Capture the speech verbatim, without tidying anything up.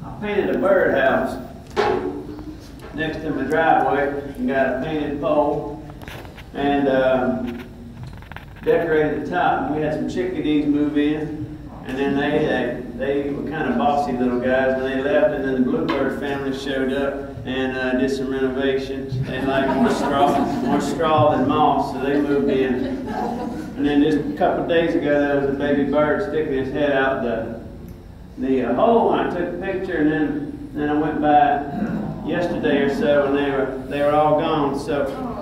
I painted a birdhouse next to my driveway and got a painted pole and um, decorated the top. And we had some chickadees move in, and then they they, they were kind of bossy little guys when they left, and then the bluebird family showed up and uh, did some renovations. They liked more straw, more straw than moss, so they moved in. And then just a couple of days ago, there was a baby bird sticking his head out the the uh, hole, and I took a picture, and then then I went by yesterday or so, and they were they were all gone. So